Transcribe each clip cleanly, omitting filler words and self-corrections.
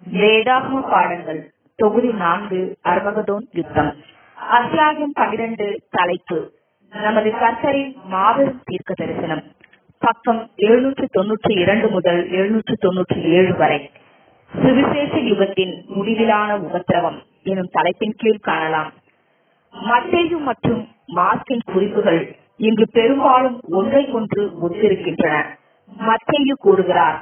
வேதாகம பாடங்கள் தொகுதி 4 அர்மகதோன் யுத்தம். அத்தியாயம் 12. தலைப்பு நமது கர்த்தரின் மாபெரும் தீர்க்க தரிசனம். பக்கம் 792 முதல் 797 வரை. சுவிசேஷ யுகத்தின் முடிவிலான உபத்திரவம் எனும் தலைப்பின் கீழ் காணலாம். மத்தேயு மற்றும் மார்க்கின் குறிப்புகள் இங்கு பெரும்பாலும் ஒன்றை ஒன்று ஒத்திருக்கின்றன. மத்தேயு கூறுகிறார்,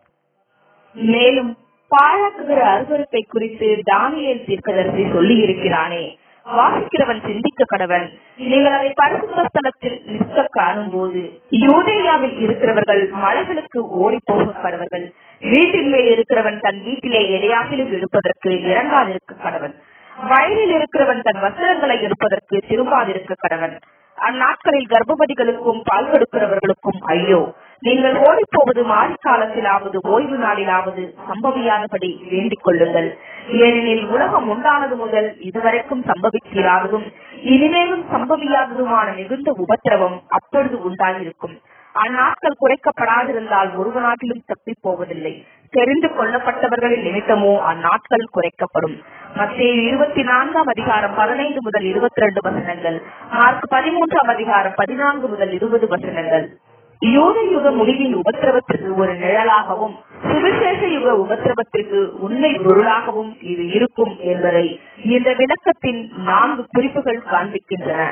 மேலும் பாழாக்குகிற அருவருப்பை குறித்து தானியேல் தீர்க்கதரிசி சொல்லி இருக்கிறானே, வாசிக்கிறவன் சிந்திக்க கடவன். நீங்கள் அதை பரிசுத்த ஸ்தலத்தில் நிற்க காணும் போது யூதேயாவில் இருக்கிறவர்கள் மலைகளுக்கு ஓடி போக கடவர்கள். வீட்டின் மேல் இருக்கிறவன் தன் வீட்டிலே எதையாகிலும் எடுப்பதற்கு இறங்காதிருக்க கடவன். வயலில் இருக்கிறவன் தன் வஸ்திரங்களை எடுப்பதற்கு திரும்பாதிருக்க கடவன். அந்நாட்களில் கர்ப்பவதிகளுக்கும் பால் கொடுக்கிறவர்களுக்கும் ஐயோ! நீங்கள் ஓடிப்போவது மாரிக்காலத்திலாவது ஓய்வு நாளிலாவது சம்பவியாதபடி வேண்டிக் கொள்ளுங்கள். ஏனெனில் உலகம் உண்டானது முதல் இதுவரைக்கும் சம்பவிக்கிறாததும் இனிமேலும் சம்பவியாததுமான மிகுந்த உபத்திரவம் அப்பொழுது உண்டாயிருக்கும். அந்நாட்கள் குறைக்கப்படாதிருந்தால் ஒருவனாட்டிலும் தப்பி போவதில்லை. தெரிந்து கொள்ளப்பட்டவர்களின் நிமித்தமோ அந்நாட்கள் குறைக்கப்படும். மத்தேயு 24 அதிகாரம் 15 முதல் 22 வசனங்கள், மார்க் 13 அதிகாரம் 14 முதல் 20 வசனங்கள். யூத யுக முடிவின் உபத்திரவத்திற்கு ஒரு நிழலாகவும் சுவிசேஷ யுக உபத்திரவத்திற்கு உண்மை பொருளாகவும் இது இருக்கும் என்பதை இந்த விளக்கத்தின் 4 குறிப்புகள் காண்பிக்கின்றன.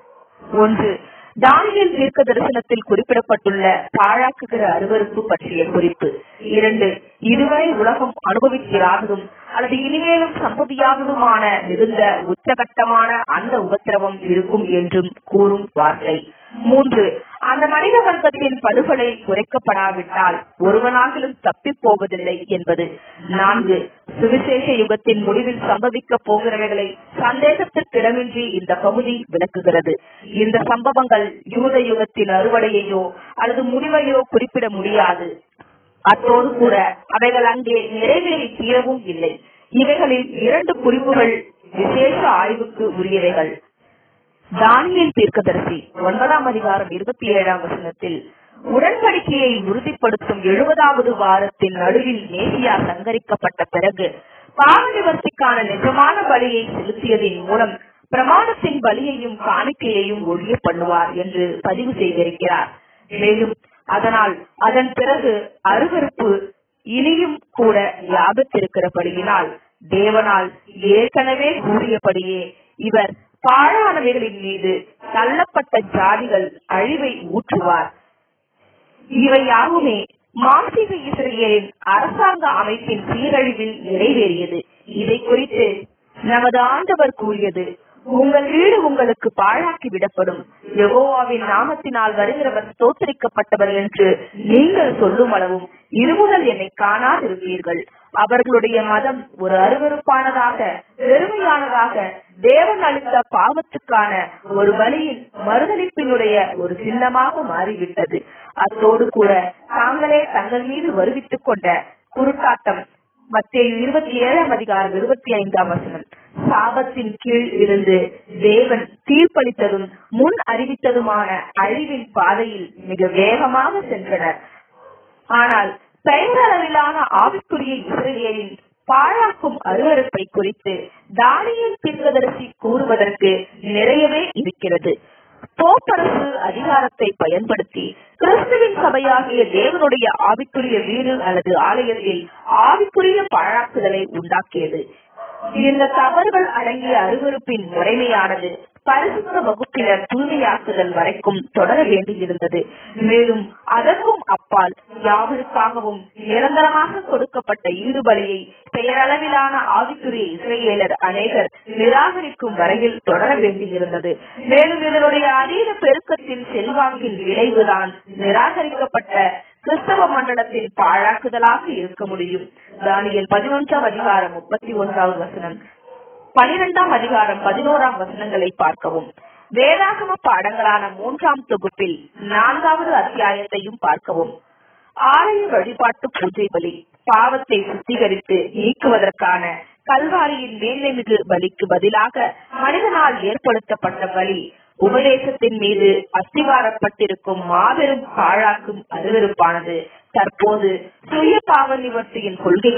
1. தானியேல் தீர்க்க தரிசனத்தில் குறிப்பிடப்பட்டுள்ள பாழாக்குகிற அருவருப்பு பற்றிய குறிப்பு. 2. இதுவரை உலகம் அனுபவிக்கிறாததும் அல்லது இனிமேலும் சம்பவியாததுமான மிகுந்த உச்சகட்டமான அந்த உபத்திரவம் இருக்கும் என்றும் கூறும் வார்த்தை. 3. அந்த மனித வர்க்கத்தின் படுகொலை குறைக்கப்படாவிட்டால் ஒருவனாகிலும் தப்பி போவதில்லை என்பது. 4. சுவிசேஷ யுகத்தின் முடிவில் சம்பவிக்க போகிறவைகளை சந்தேகத்திற்கிடமின்றி இந்த பகுதி விளக்குகிறது. இந்த சம்பவங்கள் யூத யுகத்தின் அறுவடையையோ அல்லது முடிவையோ குறிப்பிட முடியாது. அத்தோடு கூட அவைகள் அங்கே நிறைவேறி தீரவும் இல்லை. இவைகளில் 2 குறிப்புகள் விசேஷ ஆய்வுக்கு உரியவைகள். தானியேல் தீர்க்கதரிசி 9 அதிகாரம் 27 வசனத்தில் உடன்படிக்கையை உறுதிப்படுத்தும் 70வது வாரத்தின் நடுவில் மேசியா சங்கரிக்கப்பட்ட பிறகு பாவ நிவர்த்திக்கான நிஜமான பலியை செலுத்தியதின் மூலம் பிரமாணத்தின் பலியையும் காணிக்கையையும் ஒழிய பண்ணுவார் என்று பதிவு செய்திருக்கிறார். மேலும் அதனால் அதன் பிறகு அருவருப்பு இனியும் கூட லாபத்திருக்கிறபடியினால் தேவனால் ஏற்கனவே கூறியபடியே இவர் பாழானவைகளின் மீது தள்ளப்பட்ட ஜாதிகள் அழிவை ஊற்றுவார். இவை யாவுமே மாம்சீக இஸ்ரவேலின் அரசாங்க அமைப்பின் சீரழிவில் நிறைவேறியது. இதை குறித்து நமது ஆண்டவர் கூறியது, உங்கள் வீடு உங்களுக்கு பாழாக்கி விடப்படும், யெகோவாவின் நாமத்தினால் வருகிறவர் ஸ்தோத்திரிக்கப்பட்டவர் என்று நீங்கள் சொல்லும் அளவும் இருமுதல் என்னை காணாதிருப்பீர்கள். அவர்களுடைய மதம் ஒரு அருவருப்பானதாக வெறுமையானதாக தேவன் அளித்த பாவத்துக்கான ஒரு பலியின் மறுதளிப்பினுடைய ஒரு சின்னமாக மாறிவிட்டது. அத்தோடு கூட தாங்களே தங்கள் மீது வருவித்துக் கொண்ட குருட்டாட்டம். மத்தேயு 27 அதிகாரம் 25 வசனம். சாபத்தின் கீழ் இருந்து தேவன் தீர்ப்பளித்ததும் முன் அறிவித்ததுமான அழிவின் பாதையில் மிக வேகமாக சென்றனர். ஆனால் பெயரளவிலான ஆவிக்குரிய இஸ்ரவேலின் பாழாக்கும் அருவருப்பை குறித்து தானியேல் தீர்க்கதரிசி கூறுவதற்கு நிறையவே இருக்கிறது. போப்பரசு அதிகாரத்தை பயன்படுத்தி கிறிஸ்துவின் சபையாகிய தேவனுடைய ஆவிக்குரிய வீடு அல்லது ஆலயத்தில் ஆவிக்குரிய பாழாக்குதலை உண்டாக்கியது. இந்த தவறுகள் அடங்கிய அருவருப்பின் முறைமையானது பரிசுத்த வகுப்பினர் தூய்மையாக்குதல் வரைக்கும் தொடர வேண்டியிருந்தது. மேலும் அதற்கும் அப்பால் யாவருக்காகவும் நிரந்தரமாக கொடுக்கப்பட்ட ஈடுபலியை பெயரளவிலான ஆவிக்குரிய இஸ்ரவேலர் அநேகர் நிராகரிக்கும் வரையில் தொடர வேண்டியிருந்தது. மேலும் இதனுடைய அதீத பெருக்கத்தின் செல்வாக்கின் விளைவுதான் நிராகரிக்கப்பட்ட கிறிஸ்தவ மண்டலத்தின் பாழாக்குதலாக இருக்க முடியும். தானியேல் 11 அதிகாரம் 31 வசனம், 12 அதிகாரம் 11 வசனங்களை பார்க்கவும். வேதாகம பாடங்களான 3ஆம் தொகுப்பில் 4வது அத்தியாயத்தையும் பார்க்கவும். ஆலய வழிபாட்டு பூஜை பலி பாவத்தை சுத்திகரித்து நீக்குவதற்கான கல்வாரியின் மேன்மைமிகு பலிக்கு பதிலாக மனிதனால் ஏற்படுத்தப்பட்ட பலி உபதேசத்தின் மீது அஸ்திவாரப்பட்டிருக்கும் மாபெரும் பாழாக்கும் அருவருப்பானது தற்போது சுய பாவ நிவர்த்தியின் கொள்கைகளும்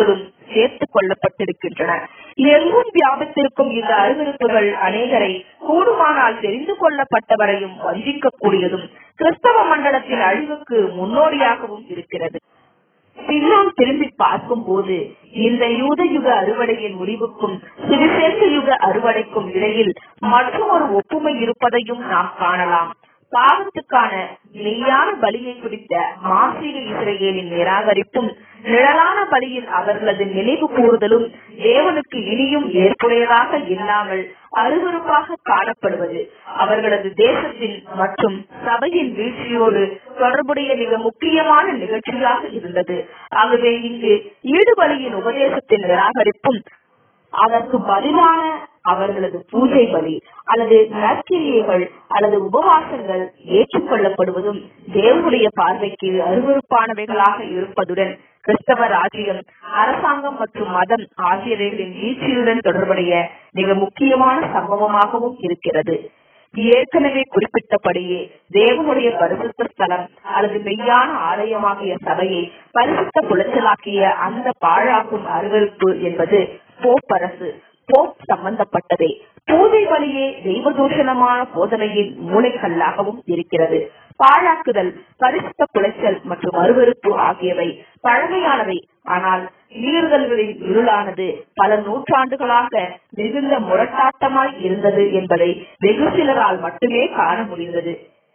சேர்த்துக் கொள்ளப்பட்டிருக்கின்றன. எங்கும் வியாபித்திருக்கும் இந்த அருவருப்புகள் அநேகரை கூடுமானால் தெரிந்து கொள்ளப்பட்டவரையும் வஞ்சிக்கக்கூடியதும் கிறிஸ்தவ மண்டலத்தின் அழிவுக்கு முன்னோடியாகவும் இருக்கிறது. பின்னால் திரும்பி பார்க்கும் போது இந்த யூத யுக அறுவடையின் முடிவுக்கும் சுவிசேஷ யுக அறுவடைக்கும் இடையில் மற்றொரு ஒப்புமை இருப்பதையும் நாம் காணலாம். பாவத்துக்கான மெய்யான பலியை குறித்த மாசீக இஸ்ரவேலின் நிராகரிப்பும் நிழலான பலியில் அவர்களது நினைவு கூறுதலும் தேவனுக்கு இனியும் ஏற்புடையதாக இல்லாமல் அருவருப்பாக காணப்படுவது அவர்களது தேசத்தின் மற்றும் சபையின் வீழ்ச்சியோடு தொடர்புடைய மிக முக்கியமான நிகழ்ச்சியாக இருந்தது. ஆகவே இங்கு ஈடுபலியின் உபதேசத்தின் நிராகரிப்பும் அதற்கு பதிலான அவர்களது பூஜை பலி அல்லது நற்கிரியைகள் அல்லது உபவாசங்கள் ஏற்றுக்கொள்ளப்படுவதும் தேவனுடைய பார்வைக்கு அருவருப்பானவைகளாக இருப்பதுடன் கிறிஸ்தவ ராஜ்யம், அரசாங்கம் மற்றும் மதம் ஆகியவைகளின் வீழ்ச்சியுடன் தொடர்புடைய மிக முக்கியமான சம்பவமாகவும் இருக்கிறது. ஏற்கனவே குறிப்பிட்டபடியே தேவனுடைய பரிசுத்த ஸ்தலம் அல்லது மெய்யான ஆலயமாகிய சபையை பரிசுத்த குலைச்சலாக்கிய அந்த பாழாக்கும் அருவருப்பு என்பது போப்பரசு, போப் சம்பந்தப்பட்டதே. பூஜை பலியே தெய்வதூஷணமான போதனையின் மூளைக்கல்லாகவும் இருக்கிறது. பாழாக்குதல், பரிசுத்த குலைச்சல் மற்றும் அருவருப்பு ஆகியவை பழமையானவை. ஆனால் மீறுதல்களின் இருளானது பல நூற்றாண்டுகளாக மிகுந்த முரட்டாட்டமாய் இருந்தது என்பதை வெகு சிலரால் மட்டுமே காண முடிந்தது.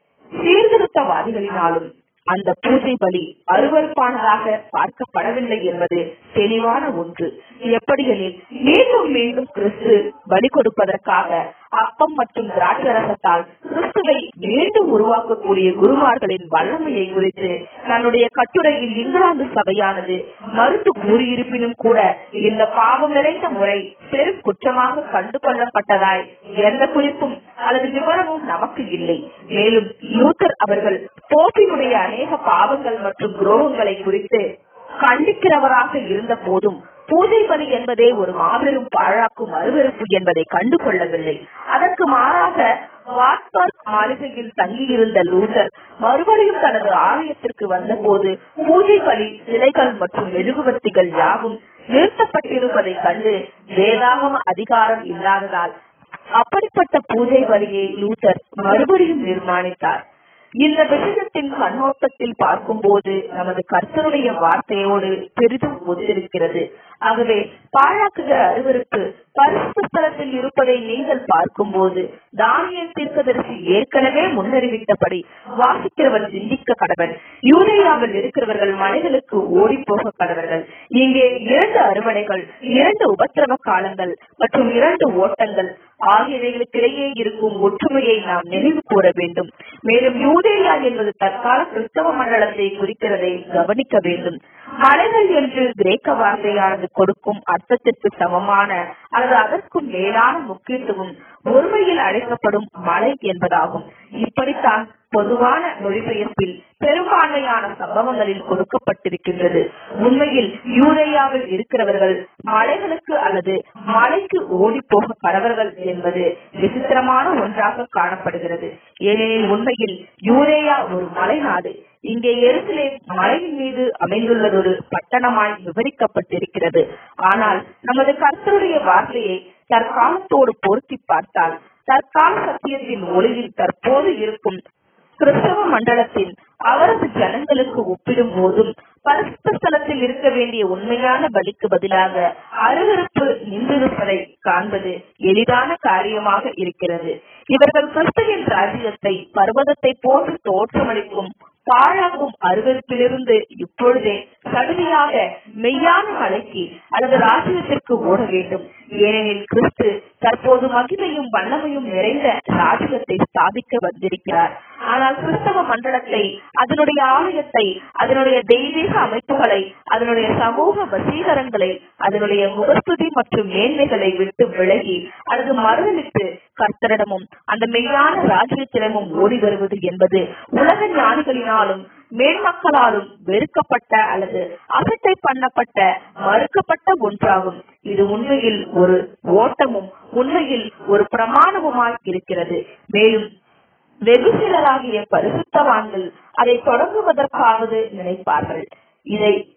சீர்திருத்தவாதிகளினாலும் அந்த பூஜை பலி அருவருப்பானதாக பார்க்கப்படவில்லை என்பது தெளிவான ஒன்று. எப்படியெனில் மீண்டும் மீண்டும் கிறிஸ்து பலி கொடுப்பதற்காக அப்பம் மற்றும் திராட்சரசத்தால் கிறிஸ்துவை மீண்டும் உருவாக்கக்கூடிய குருமார்களின் வல்லமையை குறித்து தன்னுடைய கட்டுரையில் இங்கிலாந்து சபையானது மறுத்து கூறியிருப்பினும் கூட இந்த பாவம் நிறைந்த முறை பெரும் குற்றமாக கண்டு கொள்ளப்பட்டதாய் எந்த குறிப்பும் அல்லது விவரமும் நமக்கு இல்லை. மேலும் லூத்தர் அவர்கள் போப்பினுடைய அநேக பாவங்கள் மற்றும் துரோகங்களை குறித்து கண்டிக்கிறவராக இருந்த போதும் பூஜை பலி என்பதே ஒரு மாபெரும் பாழாக்கும் அருவருப்பு என்பதை கண்டு கொள்ளவில்லை. அதற்கு மாறாக வாட்பர்க் மாளிகையில் தங்கியிருந்த லூத்தர் மறுபடியும் தனது ஆலயத்திற்கு வந்த போது பூஜை பலி, சிலைகள் மற்றும் மெழுகுவர்த்திகள் யாவும் நிறுத்தப்பட்டிருப்பதை கண்டு வேதாகம அதிகாரம் இல்லாததால் அப்படிப்பட்ட பூஜை பலியை லூத்தர் மறுபடியும் நிர்மாணித்தார். இந்த விஷயத்தின் கண்ணோட்டத்தில் பார்க்கும் போது நமது கர்த்தருடைய வார்த்தையோடு பெரிதும் ஒத்திருக்கிறது. ஆகவே பாழாக்குகிற அருவருப்பு பரிசுத்த ஸ்தலத்தில் இருப்பதை நீங்கள் பார்க்கும் போது தானியேல் தீர்க்கதரிசி ஏற்கனவே முன்னறிவித்தபடி வாசிக்கிறவர் சிந்திக்க கடவன். யூதேயாவில் இருக்கிறவர்கள் மலைகளுக்கு ஓடி போக கடவர்கள். இங்கே 2 அறுவடைகள், 2 உபத்திரவ காலங்கள் மற்றும் 2 ஓட்டங்கள் ஆகியவைகளுக்கிடையே இருக்கும் ஒற்றுமையை நாம் நினைவு கூற வேண்டும். மேலும் யூதேயா என்பது தற்கால கிறிஸ்தவ மண்டலத்தை குறிக்கிறதை கவனிக்க வேண்டும். மலைகள் என்று கிரேக்க வார்த்தையானது கொடுக்கும் அர்த்தத்திற்கு சமமான அல்லது அதற்கும் மேலான முக்கியத்துவம் ஒருமையில் அழைக்கப்படும் மலை என்பதாகும். இப்படித்தான் பொதுவான மொழிபெயர்ப்பில் பெரும்பான்மையான சம்பவங்களில் கொடுக்கப்பட்டிருக்கின்றது. உண்மையில் யூதேயாவில் இருக்கிறவர்கள் மலைகளுக்கு அல்லது மலைக்கு ஓடி போக கடவர்கள் என்பது விசித்திரமான ஒன்றாக காணப்படுகிறது. ஏனெனில் உண்மையில் யூதேயா ஒரு மலை நாடு. இங்கே எருசலேம் மலையின் மீது அமைந்துள்ளதொரு பட்டணமாய் விவரிக்கப்பட்டிருக்கிறது. ஆனால் நமது கர்த்தருடைய வார்த்தையை தற்காலத்தோடு பொருத்தி பார்த்தால் தற்கால சத்தியத்தின் ஒளியில் தற்போது இருக்கும் கிறிஸ்தவ மண்டலத்தின் அவரது ஜனங்களுக்கு ஒப்பிடும் போதும் பரிசுத்த ஸ்தலத்தில் இருக்க வேண்டிய உண்மையான பலிக்கு பதிலாக அருவருப்பு நின்றிருப்பதை காண்பது எளிதான காரியமாக இருக்கிறது. இவர்கள் கிறிஸ்துவின் ராஜ்யத்தை பர்வதத்தை போன்று தோற்றமளிக்கும் பாழாக்கும் அருவருப்பிலிருந்து இப்பொழுதே கடுமையாக மெய்யான மலைக்கு அல்லது ராஜ்யத்திற்கு ஓட வேண்டும். ஏனெனில் கிறிஸ்து தற்போது மகிமையும் வல்லமையும் நிறைந்த ராஜ்யத்தை ஸ்தாபிக்க வந்திருக்கிறார். ஆனால் கிறிஸ்தவ மண்டலத்தை, அதனுடைய ஆலயத்தை, அதனுடைய தெய்வீக அமைப்புகளை, அதனுடைய சமூக வசீகரங்களை, அதனுடைய முகஸ்துதி மற்றும் மேன்மைகளை விட்டு விலகி அல்லது மறுதலித்து கர்த்தரிடமும் அந்த மெய்யான ராஜ்யத்திடமும் ஓடி வருவது என்பது உலக ஞானிகளினாலும் மேன்மக்களாலும் வெறுக்கப்பட்ட அல்லது அசட்டை பண்ணப்பட்ட மறுக்கப்பட்ட ஒன்றாகும். இது உண்மையில் ஒரு ஓட்டமும் உண்மையில் ஒரு பிரமாணமுமாய் இருக்கிறது. மேலும் வெகு சிலராகிய பரிசுத்தவான்கள் அதை தொடங்குவதற்காவது நினைப்பார்கள். இதை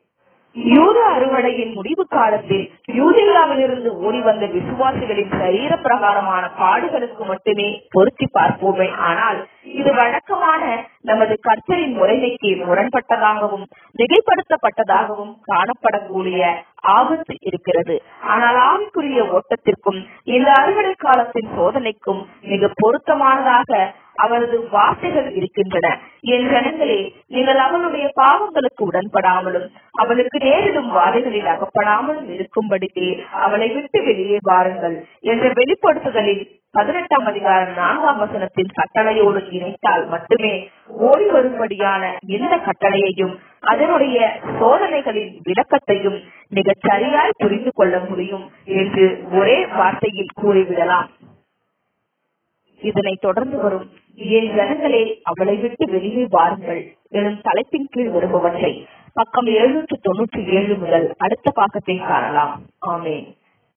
யூத அறுவடையின் முடிவு காலத்தில் யூதேயாவிலிருந்து ஓடி வந்த விசுவாசிகளின் சரீர பிரகாரமான பாடுகளுக்கு மட்டுமே பொருத்தி பார்ப்போமே. ஆனால் இது வழக்கமான நமது கர்த்தரின் முறைமைக்கு முரண்பட்டதாகவும் மிகைப்படுத்தப்பட்டதாகவும் காணப்படக்கூடிய ஆபத்து இருக்கிறது. ஆனால் ஆவிக்குரிய ஓட்டத்திற்கும் இந்த அறுவடை காலத்தின் சோதனைக்கும் மிக பொருத்தமானதாக அவரது வார்த்தைகள் இருக்கின்றன. என் ஜனங்களே, நீங்கள் அவளுடைய பாவங்களுக்கு உடன்படாமலும் அவளுக்கு நேரிடும் வாதைகளில் அகப்படாமலும் இருக்கும்படிக்கு அவளை விட்டு வெளியே வாருங்கள் என்ற வெளிப்படுத்துதலில் 18ஆம் அதிகாரம் 4ஆம் வசனத்தின் கட்டளையோடு இணைத்தால் மட்டுமே ஓடி வரும்படியான இந்த கட்டளையையும் அதனுடைய சோதனைகளின் விளக்கத்தையும் மிகச் சரியாய் புரிந்து கொள்ள முடியும் என்று ஒரே வார்த்தையில் கூறிவிடலாம். இதனை தொடர்ந்து வரும் என் ஜனங்களே அவளை விட்டு வெளியே வாருங்கள் எனும் தலைப்பின் கீழ் வருபவற்றை பக்கம் 797 முதல் அடுத்த பாகத்தை காணலாம். ஆமென்.